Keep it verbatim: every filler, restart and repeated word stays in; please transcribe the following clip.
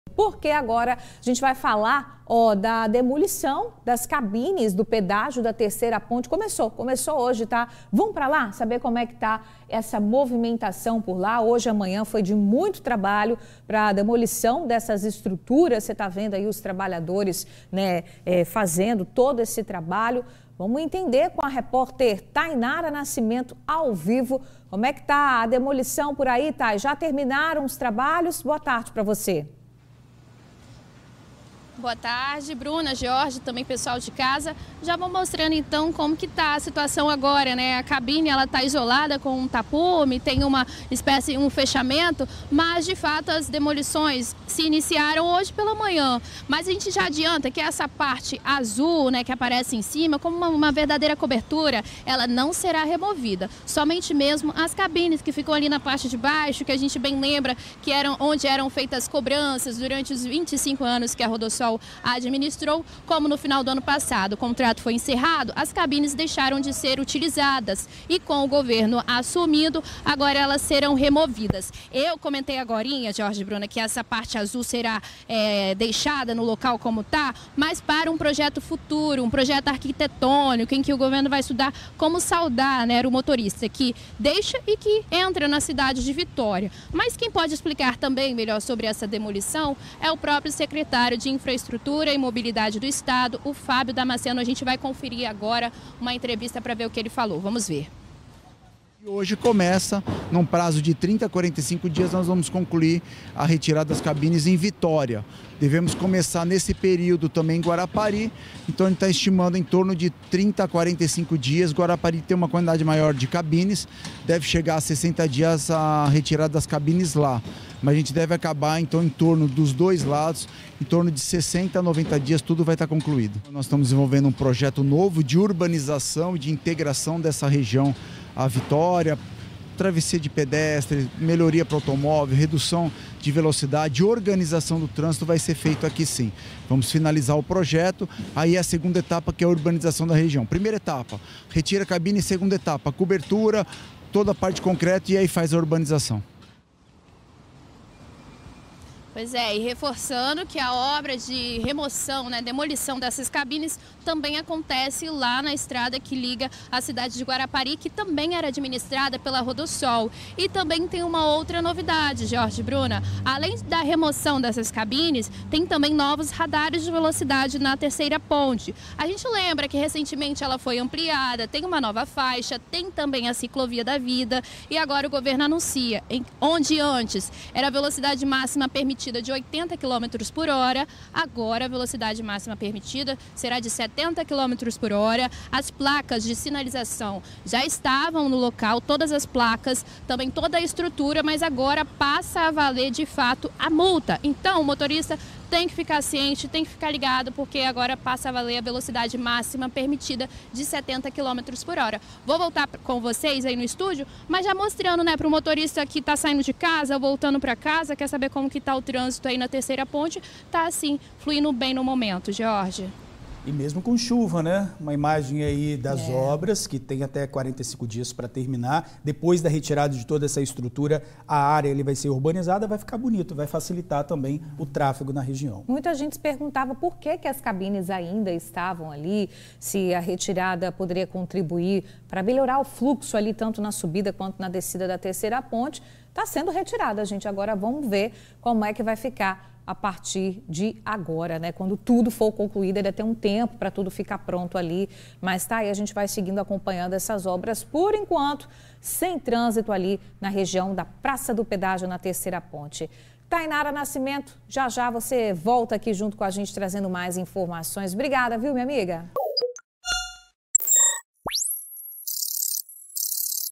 Porque agora a gente vai falar ó, da demolição das cabines do pedágio da Terceira Ponte. Começou, começou hoje, tá? Vamos para lá saber como é que tá essa movimentação por lá. Hoje, amanhã foi de muito trabalho para a demolição dessas estruturas. Você está vendo aí os trabalhadores né, é, fazendo todo esse trabalho. Vamos entender com a repórter Tainara Nascimento ao vivo como é que tá a demolição por aí, Thay. Já terminaram os trabalhos? Boa tarde para você. Boa tarde, Bruna, Jorge, também pessoal de casa. Já vou mostrando então como que tá a situação agora, né? A cabine ela tá isolada com um tapume, tem uma espécie, um fechamento, mas de fato as demolições se iniciaram hoje pela manhã. Mas a gente já adianta que essa parte azul, né, que aparece em cima, como uma, uma verdadeira cobertura, ela não será removida. Somente mesmo as cabines que ficam ali na parte de baixo, que a gente bem lembra que eram onde eram feitas cobranças durante os vinte e cinco anos que a Rodosol administrou, como no final do ano passado o contrato foi encerrado, as cabines deixaram de ser utilizadas e com o governo assumindo, agora elas serão removidas. Eu comentei agorinha, Jorge e Bruna, que essa parte azul será é, deixada no local como está, mas para um projeto futuro, um projeto arquitetônico, em que o governo vai estudar como saudar né, o motorista que deixa e que entra na cidade de Vitória. Mas quem pode explicar também melhor sobre essa demolição é o próprio secretário de Infraestrutura Infraestrutura e Mobilidade do Estado, o Fábio Damasceno. A gente vai conferir agora uma entrevista para ver o que ele falou. Vamos ver. Hoje começa, num prazo de trinta a quarenta e cinco dias, nós vamos concluir a retirada das cabines em Vitória. Devemos começar nesse período também em Guarapari, então a gente está estimando em torno de trinta a quarenta e cinco dias. Guarapari tem uma quantidade maior de cabines, deve chegar a sessenta dias a retirada das cabines lá. Mas a gente deve acabar então em torno dos dois lados, em torno de sessenta a noventa dias, tudo vai estar concluído. Nós estamos desenvolvendo um projeto novo de urbanização e de integração dessa região à Vitória, travessia de pedestres, melhoria para o automóvel, redução de velocidade, organização do trânsito vai ser feito aqui sim. Vamos finalizar o projeto, aí a segunda etapa que é a urbanização da região. Primeira etapa, retira a cabine, segunda etapa, cobertura, toda a parte de concreto e aí faz a urbanização. Pois é, e reforçando que a obra de remoção, né, demolição dessas cabines também acontece lá na estrada que liga a cidade de Guarapari, que também era administrada pela Rodosol. E também tem uma outra novidade, Jorge e Bruna. Além da remoção dessas cabines, tem também novos radares de velocidade na Terceira Ponte. A gente lembra que recentemente ela foi ampliada, tem uma nova faixa, tem também a ciclovia da vida e agora o governo anuncia, em, onde antes era a velocidade máxima permitida de oitenta quilômetros por hora, agora a velocidade máxima permitida será de setenta quilômetros por hora. As placas de sinalização já estavam no local, todas as placas, também toda a estrutura, mas agora passa a valer de fato a multa. Então o motorista tem que ficar ciente, tem que ficar ligado, porque agora passa a valer a velocidade máxima permitida de setenta quilômetros por hora. Vou voltar com vocês aí no estúdio, mas já mostrando né, para o motorista que está saindo de casa, voltando para casa, quer saber como que está o trânsito aí na Terceira Ponte, está assim, fluindo bem no momento, Jorge. E mesmo com chuva, né? Uma imagem aí das é. obras, que tem até quarenta e cinco dias para terminar. Depois da retirada de toda essa estrutura, a área ele vai ser urbanizada, vai ficar bonito, vai facilitar também o tráfego na região. Muita gente se perguntava por que, que as cabines ainda estavam ali, se a retirada poderia contribuir para melhorar o fluxo ali, tanto na subida quanto na descida da Terceira Ponte. Está sendo retirada, gente. Agora vamos ver como é que vai ficar a partir de agora, né? Quando tudo for concluído, ainda tem um tempo para tudo ficar pronto ali. Mas tá aí, a gente vai seguindo acompanhando essas obras, por enquanto, sem trânsito ali na região da Praça do Pedágio, na Terceira Ponte. Tainara Nascimento, já já você volta aqui junto com a gente trazendo mais informações. Obrigada, viu, minha amiga?